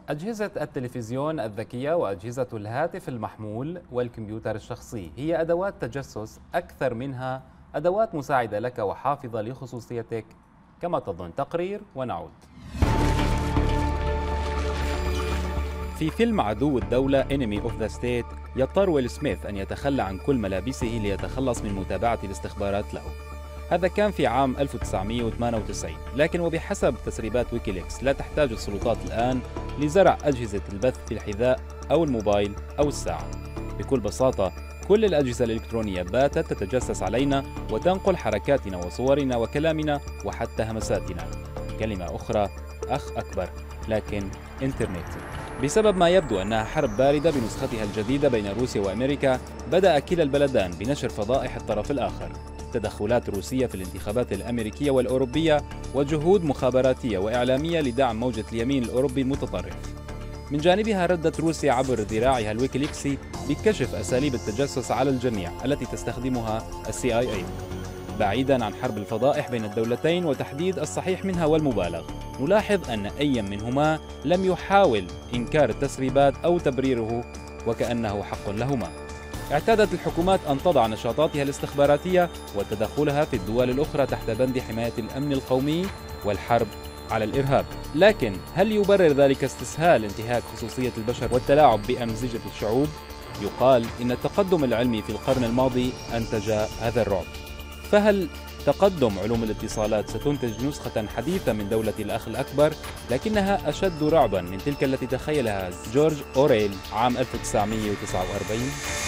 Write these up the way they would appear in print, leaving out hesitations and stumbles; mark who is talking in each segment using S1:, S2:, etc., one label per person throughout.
S1: أجهزة التلفزيون الذكية وأجهزة الهاتف المحمول والكمبيوتر الشخصي هي أدوات تجسس أكثر منها أدوات مساعدة لك وحافظة لخصوصيتك كما تظن. تقرير ونعود. في فيلم عدو الدولة Enemy of the State يضطر ويل سميث أن يتخلى عن كل ملابسه ليتخلص من متابعة الاستخبارات له. هذا كان في عام 1998، لكن وبحسب تسريبات ويكيليكس لا تحتاج السلطات الآن لزرع أجهزة البث في الحذاء أو الموبايل أو الساعة. بكل بساطة كل الأجهزة الإلكترونية باتت تتجسس علينا وتنقل حركاتنا وصورنا وكلامنا وحتى همساتنا. كلمة أخرى أخ أكبر، لكن إنترنت. بسبب ما يبدو أنها حرب باردة بنسختها الجديدة بين روسيا وأمريكا، بدأ كلا البلدان بنشر فضائح الطرف الآخر، تدخلات روسية في الانتخابات الأمريكية والأوروبية، وجهود مخابراتية وإعلامية لدعم موجة اليمين الأوروبي المتطرف. من جانبها ردت روسيا عبر ذراعها الويكيليكسي بكشف أساليب التجسس على الجميع التي تستخدمها CIA. بعيداً عن حرب الفضائح بين الدولتين وتحديد الصحيح منها والمبالغ، نلاحظ أن أي منهما لم يحاول إنكار التسريبات أو تبريره وكأنه حق لهما. اعتادت الحكومات أن تضع نشاطاتها الاستخباراتية وتدخلها في الدول الأخرى تحت بند حماية الأمن القومي والحرب على الإرهاب. لكن هل يبرر ذلك استسهال انتهاك خصوصية البشر والتلاعب بأمزجة الشعوب؟ يقال إن التقدم العلمي في القرن الماضي أنتج هذا الرعب. فهل تقدم علوم الاتصالات ستنتج نسخة حديثة من دولة الأخ الأكبر، لكنها أشد رعبا من تلك التي تخيلها جورج أوريل عام 1949؟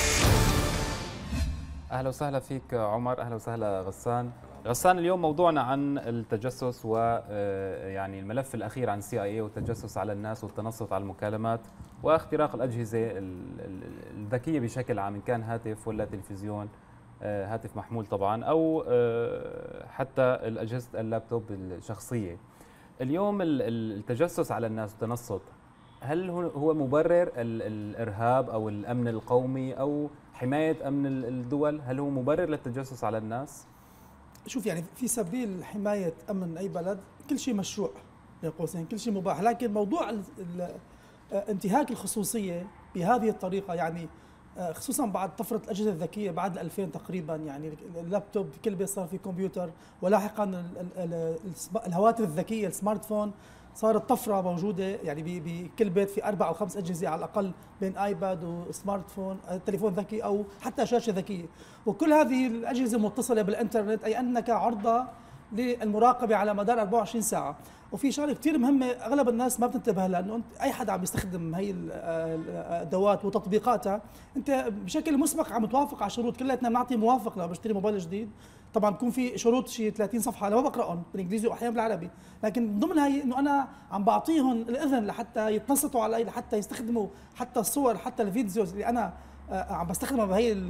S1: أهلا وسهلا فيك عمر. أهلا وسهلا غسان. اليوم موضوعنا عن التجسس ويعني الملف الأخير عن CIA والتجسس على الناس والتنصت على المكالمات واختراق الأجهزة الذكية بشكل عام، إن كان هاتف ولا تلفزيون، هاتف محمول طبعا، أو حتى أجهزة اللابتوب الشخصية. اليوم التجسس على الناس والتنصت، هل هو مبرر الإرهاب أو الأمن القومي أو حماية أمن الدول؟ هل هو مبرر للتجسس على الناس؟
S2: شوف، يعني في سبيل حماية أمن أي بلد كل شيء مشروع بين قوسين، كل شيء مباح، لكن موضوع انتهاك الخصوصية بهذه الطريقة، يعني خصوصا بعد طفرة الأجهزة الذكية بعد 2000 تقريبا، يعني اللابتوب كل بيت صار فيه كمبيوتر، ولاحقا الهواتف الذكية السمارت فون صارت طفرة موجودة، يعني بكل بيت في 4 أو 5 أجهزة على الأقل، بين آيباد وسمارت فون، تليفون ذكي أو حتى شاشة ذكية، وكل هذه الأجهزة متصلة بالإنترنت، أي أنك عرضة للمراقبة على مدار 24 ساعة. وفي شغله كثير مهمه اغلب الناس ما بتنتبه لها، انه انت اي حدا عم يستخدم هي الادوات وتطبيقاتها، انت بشكل مسبق عم توافق على شروط. كلياتنا بنعطي موافق لما بشتري موبايل جديد، طبعا بكون في شروط شيء 30 صفحه انا ما بقراهم بالانجليزي واحيانا بالعربي، لكن من ضمنها هي انه انا عم بعطيهم الاذن لحتى يتنصتوا علي، لحتى يستخدموا حتى الصور، حتى الفيديوز اللي انا عم بستخدمها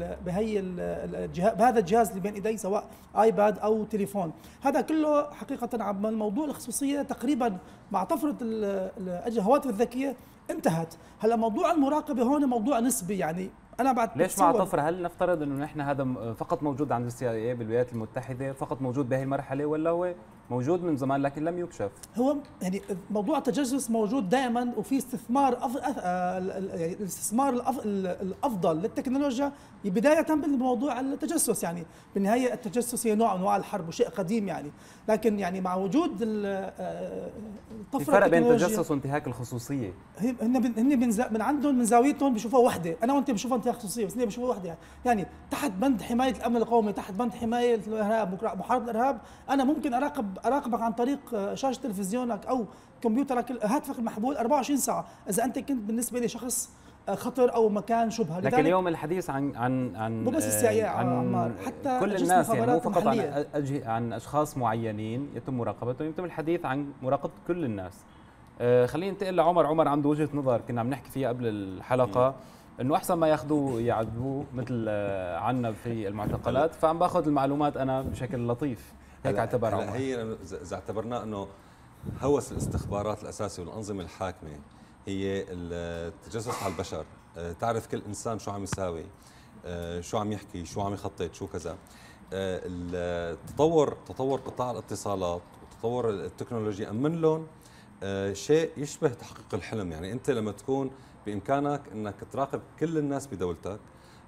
S2: بهذا الجهاز اللي بين ايدي، سواء ايباد او تليفون. هذا كله حقيقه عم الموضوع الخصوصيه تقريبا مع طفره الهواتف الذكيه انتهت. هلا موضوع المراقبه هون موضوع نسبي، يعني انا بعد
S1: ليش مع طفره؟ هل نفترض انه نحن هذا فقط موجود عند CIA بالولايات المتحده، فقط موجود بهي المرحله، ولا هو موجود من زمان لكن لم يكشف؟
S2: هو يعني موضوع التجسس موجود دائما، وفي استثمار يعني الاستثمار الافضل للتكنولوجيا بدايه بموضوع التجسس. يعني بالنهايه التجسس هي نوع من انواع الحرب وشيء قديم، يعني لكن يعني مع وجود
S1: الطفره، في فرق بين التجسس وانتهاك الخصوصيه.
S2: هن من عندهم، من زاويتهم بشوفوها وحده، انا وانت بنشوفها انتهاك خصوصيه، بس هن بشوفوها وحده. يعني تحت بند حمايه الامن القومي، تحت بند حمايه الارهاب، محاربه الارهاب، انا ممكن اراقبك عن طريق شاشه تلفزيونك او كمبيوترك، هاتفك المحمول 24 ساعه، اذا انت كنت بالنسبه لي شخص خطر او مكان شبهه.
S1: لكن اليوم الحديث عن
S2: مو بس السيايير عمار، حتى
S1: كل الناس، يعني مو فقط
S2: عن
S1: اشخاص معينين يتم مراقبتهم، يتم الحديث عن مراقبه كل الناس. خلينا ننتقل لعمر عنده وجهه نظر كنا عم نحكي فيها قبل الحلقه، انه احسن ما ياخذوه يعذبوه مثل عنا في المعتقلات، فعم باخذ المعلومات انا بشكل لطيف. هيك اعتبر عمر.
S3: هي اذا اعتبرناه انه هوس الاستخبارات الاساسي والانظمه الحاكمه هي التجسس على البشر، تعرف كل انسان شو عم يساوي، شو عم يحكي، شو عم يخطط، شو كذا. تطور قطاع الاتصالات وتطور التكنولوجيا امن لهم شيء يشبه تحقيق الحلم. يعني انت لما تكون بامكانك انك تراقب كل الناس بدولتك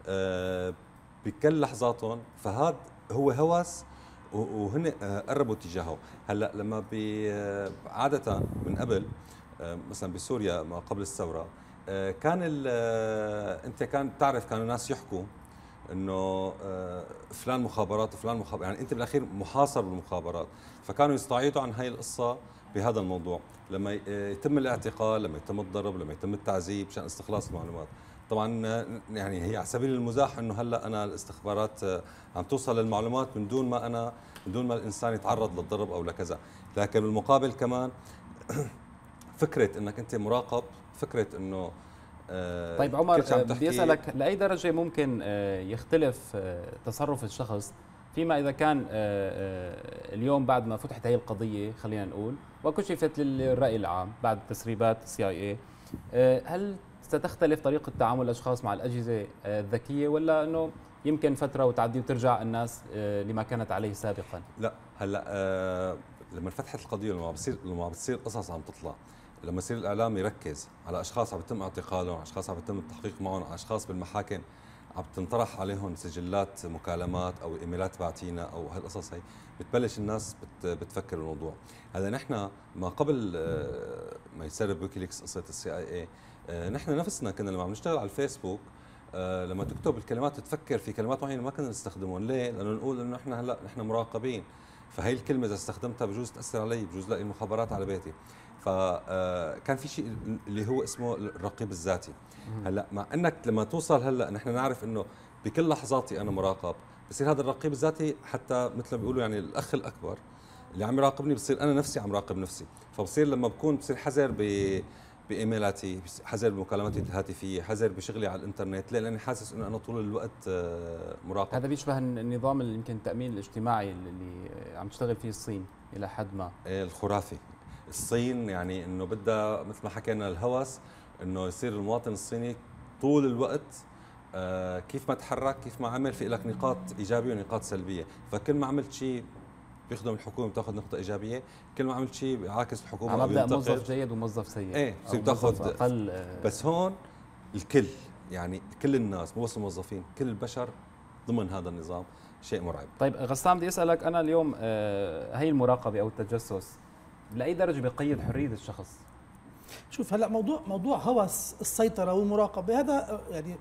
S3: بكل لحظاتهم، فهذا هو هوس وهن قربوا اتجاهه. هلا لما عاده من قبل مثلا بسوريا ما قبل الثوره كان انت كان تعرف كانوا الناس يحكوا انه فلان مخابرات وفلان مخابرات، يعني انت بالاخير محاصر بالمخابرات، فكانوا يستعيضوا عن هاي القصه بهذا الموضوع. لما يتم الاعتقال، لما يتم الضرب، لما يتم التعذيب مشان استخلاص المعلومات. طبعا يعني هي على سبيل المزاح انه هلا انا الاستخبارات عم توصل للمعلومات من دون ما الانسان يتعرض للضرب او لكذا، لكن بالمقابل كمان فكره انك انت مراقب، فكره انه
S1: طيب عمر، بدي اسالك لاي درجه ممكن يختلف تصرف الشخص فيما اذا كان اليوم بعد ما فتحت هي القضيه خلينا نقول وكشفت للراي العام بعد تسريبات CIA، هل ستختلف طريقه تعامل الاشخاص مع الاجهزه الذكيه، ولا انه يمكن فتره وتعدي وترجع الناس لما كانت عليه سابقا؟
S3: لا هلا لما فتحت القضيه لما بتصير قصص عم تطلع، لما يصير الاعلام يركز على اشخاص عم يتم اعتقالهم، على اشخاص عم يتم التحقيق معهم، على اشخاص بالمحاكم عم تنطرح عليهم سجلات مكالمات او ايميلات باعتينا او هالقصص هي، بتبلش الناس بتفكر بالموضوع. هذا نحن ما قبل ما يسرب ويكيليكس قصه CIA، نحن نفسنا كنا لما عم نشتغل على الفيسبوك لما تكتب الكلمات تفكر في كلمات معينه ما كنا نستخدمهم. ليه؟ لانه نقول انه احنا هلا نحن مراقبين، فهي الكلمه اذا استخدمتها بجوز تاثر علي، بجوز الاقي المخابرات على بيتي. فكان في شيء اللي هو اسمه الرقيب الذاتي. هلا مع انك لما توصل هلا نحن نعرف انه بكل لحظاتي انا مراقب، بصير هذا الرقيب الذاتي حتى مثل ما بيقولوا يعني الاخ الاكبر اللي عم يراقبني، بصير انا نفسي عم راقب نفسي. فبصير لما بكون بصير حذر بايميلاتي، حذر بمكالماتي الهاتفيه، حذر بشغلي على الانترنت. ليه؟ لاني حاسس انه انا طول الوقت مراقب.
S1: هذا بيشبه النظام اللي يمكن التامين الاجتماعي اللي عم تشتغل فيه الصين الى حد ما.
S3: الخرافي. الصين يعني انه بدها مثل ما حكينا الهوس انه يصير المواطن الصيني طول الوقت كيف ما تحرك، كيف ما عمل، في لك نقاط ايجابيه ونقاط سلبيه، فكل ما عملت شيء بيخدم الحكومه بتاخذ نقطه ايجابيه، كل ما عملت شيء بيعاكس الحكومه
S1: على مبدا موظف جيد وموظف سيء.
S3: ايه بتصير تاخذ اقل. بس هون الكل، يعني كل الناس مو بس الموظفين، كل البشر ضمن هذا النظام، شيء مرعب.
S1: طيب غسان، بدي اسالك انا اليوم هي المراقبه او التجسس لاي درجه بيقيد حريه الشخص؟
S2: شوف هلا موضوع هوس السيطره والمراقبه هذا يعني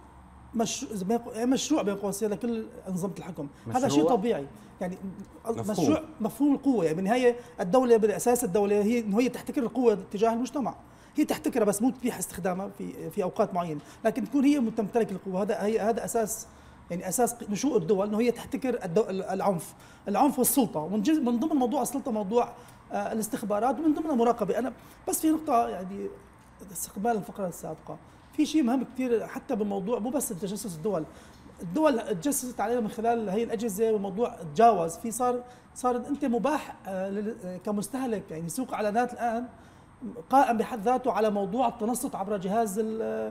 S2: مشروع بين قوسين لكل انظمه الحكم، هذا شيء طبيعي يعني مشروع مفهوم القوه. يعني بالنهايه الدوله بالاساس الدوله هي انه هي تحتكر القوه تجاه المجتمع، هي تحتكرها بس مو تبيح استخدامها في اوقات معينه، لكن تكون هي تمتلك القوه. هذا اساس يعني اساس نشوء الدول، انه هي تحتكر العنف والسلطه. من ضمن موضوع السلطه موضوع الاستخبارات، ومن ضمن المراقبه. انا بس في نقطه يعني استقبال الفقره السابقه، في شيء مهم كثير حتى بالموضوع، مو بس تجسس الدول تجسست علينا من خلال هي الاجهزه، والموضوع تجاوز في صار انت مباح كمستهلك يعني سوق اعلانات الان قائم بحد ذاته على موضوع التنصت عبر جهاز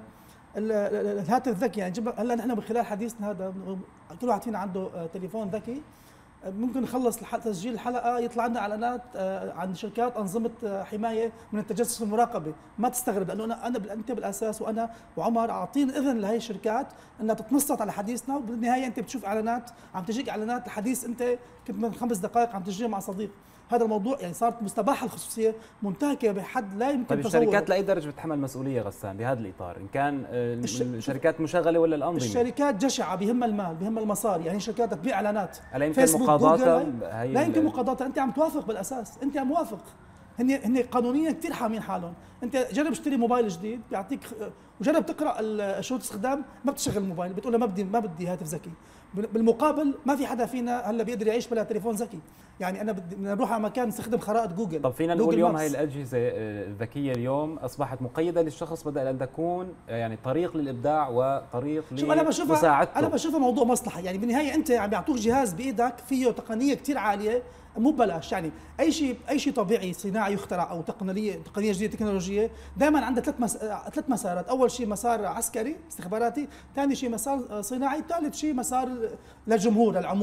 S2: الهاتف الذكي. يعني هلا نحن من خلال حديثنا هذا كل واحد فينا عنده تليفون ذكي، ممكن نخلص تسجيل الحلقه يطلع لنا اعلانات عن شركات انظمه حمايه من التجسس والمراقبه. ما تستغرب، لانه انت بالاساس وانا وعمر عاطين اذن لهي الشركات انها تتنصت على حديثنا، وبالنهايه انت بتشوف اعلانات عم تجيك اعلانات لحديث انت كنت من 5 دقائق عم تسجله مع صديق. هذا الموضوع يعني صارت مستباحه الخصوصيه منتهكه بحد لا يمكن
S1: طيب
S2: تصوره.
S1: الشركات لاي درجه بتتحمل مسؤوليه غسان بهذا الاطار، ان كان الشركات مشغله ولا الانظمه؟
S2: الشركات جشعه، بهم المال، بهم المصاري. يعني شركات تبيع اعلانات،
S1: لا يمكن مقاضاتها،
S2: لا يمكن مقاضاتها. انت عم توافق بالاساس، انت موافق. هن قانونيا كثير حامين حالهم. انت جرب اشتري موبايل جديد بيعطيك، وجرب تقرا شروط الاستخدام، ما بتشغل الموبايل، بتقول له ما بدي هاتف ذكي. بالمقابل ما في حدا فينا هلا بيقدر يعيش بلا تليفون ذكي. يعني انا بدي نروح على مكان نستخدم خرائط جوجل.
S1: طب فينا نقول اليوم هاي الاجهزه الذكيه اليوم اصبحت مقيده للشخص بدل ان تكون يعني طريق للابداع وطريق لمساعدته.
S2: انا بشوفها موضوع مصلحه. يعني بالنهايه انت عم يعطوك جهاز بايدك فيه تقنيه كثير عاليه مو ببلاش. يعني اي شيء طبيعي صناعي يخترع او تقنيه جديده تكنولوجيه دائما عندها ثلاث مسارات. اول شيء مسار عسكري استخباراتي، ثاني شيء مسار صناعي، ثالث شيء مسار للجمهور للعموم.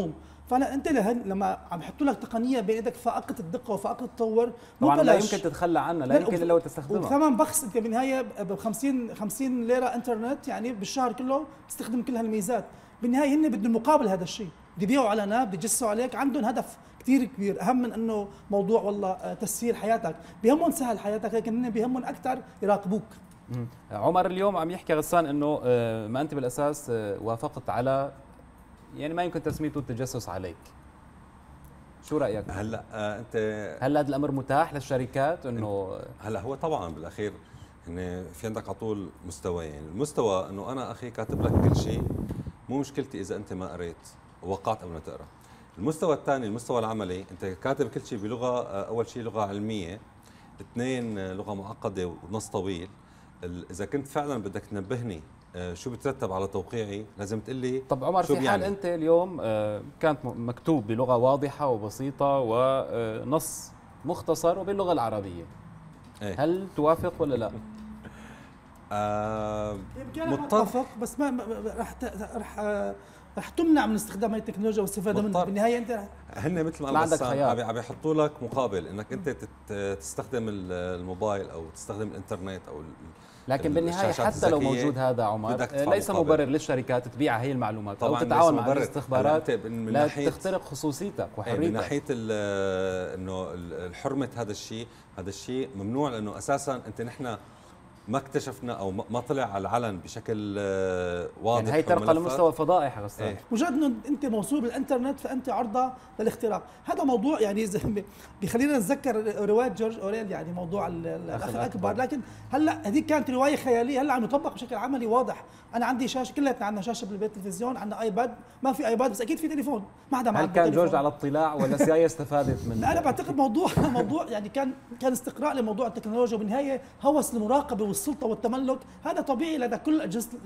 S2: فانا انت لما عم يحطوا لك تقنيه بين ايدك فائقه الدقه وفائقه التطور مو
S1: طبعا لا
S2: ببلاش.
S1: يمكن تتخلى عنها، لا يمكن الا وتستخدمها.
S2: وكمان بخس انت بالنهايه ب 50 ليره انترنت، يعني بالشهر كله تستخدم كل هالميزات. بالنهايه هن بدهم مقابل هذا الشيء، بده يبيعوا اعلانات، بده يجسوا عليك، عندهم هدف كثير كبير اهم من انه موضوع والله تسهيل حياتك. بيهمهم سهل حياتك، لكن هن بيهمهم اكثر يراقبوك.
S1: عمر اليوم عم يحكي غسان انه ما انت بالاساس وافقت على، يعني ما يمكن تسميته التجسس عليك. شو رايك؟
S3: هلا انت
S1: هل هذا الامر متاح للشركات انه
S3: هلا هو طبعا بالاخير ان في عندك على طول مستويين، المستوى انه انا اخي كاتب لك كل شيء، مو مشكلتي اذا انت ما قريت ووقعت قبل ما تقرا. المستوى الثاني المستوى العملي، انت كاتب كل شيء بلغه، اول شيء لغه علميه، اثنين لغه معقده ونص طويل. اذا كنت فعلا بدك تنبهني شو بترتب على توقيعي لازم تقول لي.
S1: طب عمر في حال انت اليوم كانت مكتوب بلغه واضحه وبسيطه ونص مختصر وباللغه العربيه،
S3: ايه؟
S1: هل توافق ولا لا؟
S2: متفق، بس ما رح تمنع من استخدام هاي التكنولوجيا والاستفاده منها. بالنهايه انت
S3: هن مثل ما
S1: عندك خيار،
S3: عم يحطوا لك مقابل انك انت تستخدم الموبايل او تستخدم الانترنت او
S1: لكن بالنهايه حتى لو موجود هذا عمر ليس مبرر للشركات تبيع هي المعلومات او تتعاون مع الاستخبارات لا تخترق خصوصيتك وحريتك.
S3: من ناحيه انه حرمه هذا الشيء ممنوع، لانه اساسا نحن ما اكتشفنا او ما طلع على العلن بشكل واضح.
S1: يعني هي ترقى لمستوى فضائح يا غسان.
S2: مجرد انه انت موصول بالانترنت فانت عرضه للاختراق. هذا موضوع يعني بخلينا نتذكر روايه جورج اوريل، يعني موضوع الاخ الاكبر. لكن هلا هذيك كانت روايه خياليه، هلا عم يطبق بشكل عملي واضح. انا عندي شاشه، كلنا عندنا شاشه بالبيت، تلفزيون، عندنا ايباد، ما في ايباد بس اكيد في تليفون، ما حدا
S1: هل كان جورج على اطلاع ولا سي اي استفادت منه؟
S2: لا انا بعتقد موضوع يعني كان استقراء لموضوع التكنولوجيا، وبالنهايه هوس المراقبه والسلطه والتملك. هذا طبيعي لدى كل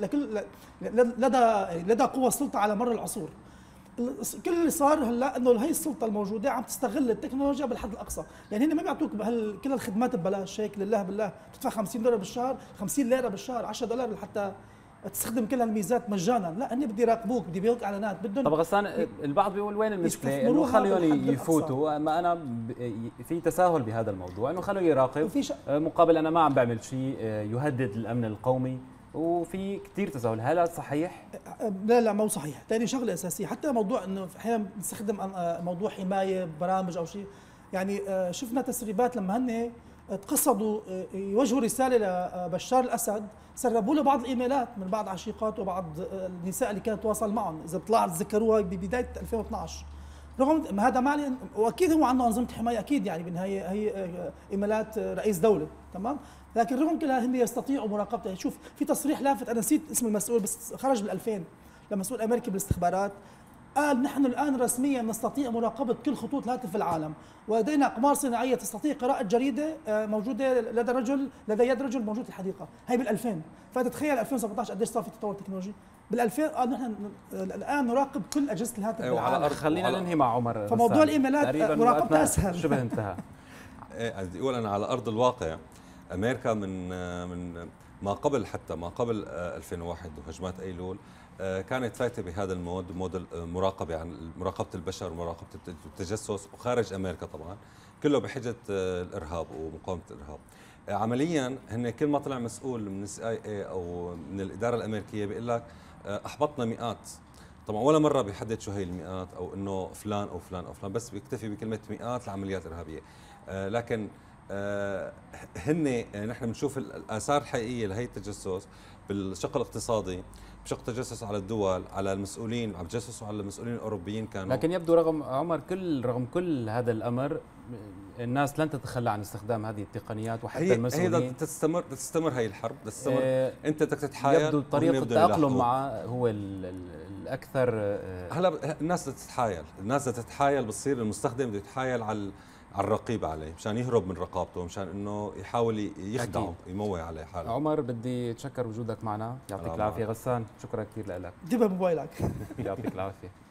S2: لدى قوى السلطه على مر العصور. كل اللي صار هلا انه هي السلطه الموجوده عم تستغل التكنولوجيا بالحد الاقصى. يعني هن ما بيعطوك كل الخدمات ببلاش هيك لله بالله، بتدفع 50 دولار بالشهر، 50 ليره بالشهر، 10 دولار لحتى تستخدم كل هالميزات مجانا. لا هن بده يراقبوك، بده يبيعوك اعلانات، بدهم.
S1: طب غسان البعض بيقول وين المشكله؟ انه خليهم يفوتوا، ما انا في تساهل بهذا الموضوع، انه خلوه يراقب مقابل انا ما عم بعمل شيء يهدد الامن القومي، وفي كثير تساهل. هل هذا صحيح؟
S2: لا مو صحيح. ثاني شغله اساسيه، حتى موضوع انه احيانا بنستخدم موضوع حمايه برامج او شيء، يعني شفنا تسريبات لما هن تقصدوا يوجهوا رساله لبشار الاسد، سربوا له بعض الايميلات من بعض عشيقاته وبعض النساء اللي كانت تواصل معهم، اذا بتلاحظ تذكروها ببدايه 2012. رغم هذا ما عليه، واكيد هو عنده انظمه حمايه اكيد، يعني بالنهايه هي ايميلات رئيس دوله، تمام؟ لكن رغم كل هذا هن يستطيعوا مراقبته. شوف في تصريح لافت، انا نسيت اسم المسؤول بس خرج بال2000، لمسؤول امريكي بالاستخبارات قال نحن الان رسميا نستطيع مراقبه كل خطوط الهاتف في العالم، ولدينا اقمار صناعيه تستطيع قراءه جريده موجوده لدى يد رجل موجود في الحديقه. هي بال2000، فتتخيل 2017 قديش صار في تطور تكنولوجي. بال2000 قال نحن الان نراقب كل اجهزه الهاتف بالعالم.
S1: خلينا ننهي مع عمر.
S2: فموضوع الايميلات مراقبتها اسهل.
S1: شبه انتهى.
S3: بدي اقول انا على ارض الواقع امريكا من ما قبل 2001 وهجمات ايلول كانت فايته بهذا مود المراقبه، يعني مراقبه البشر ومراقبه التجسس، وخارج امريكا طبعا كله بحجه الارهاب ومقاومه الارهاب. عمليا هن كل ما طلع مسؤول من CIA او من الاداره الامريكيه بيقول لك احبطنا مئات. طبعا ولا مره بيحدد شو هي المئات او انه فلان او فلان او فلان، بس بيكتفي بكلمه مئات العمليات الارهابيه. لكن نحن بنشوف الاثار الحقيقيه لهي التجسس بالشق الاقتصادي، بشق تجسس على الدول، على المسؤولين، عم يتجسسوا على المسؤولين الاوروبيين كانوا.
S1: لكن يبدو رغم كل هذا الامر الناس لن تتخلى عن استخدام هذه التقنيات، وحتى المسؤولين
S3: هي تستمر هي الحرب، تستمر. انت بدك تتحايل.
S1: يبدو طريقه التاقلم معه هو الاكثر.
S3: هلا الناس بدها تتحايل، بتصير المستخدم بده يتحايل على الرقيب عليه مشان يهرب من رقابته، مشان انه يحاول يخدعه، يموه عليه حاله.
S1: عمر بدي اتشكر وجودك معنا، يعطيك العافيه. غسان شكرا كثير لك.
S2: جيبها موبايلك.
S1: يعطيك العافيه.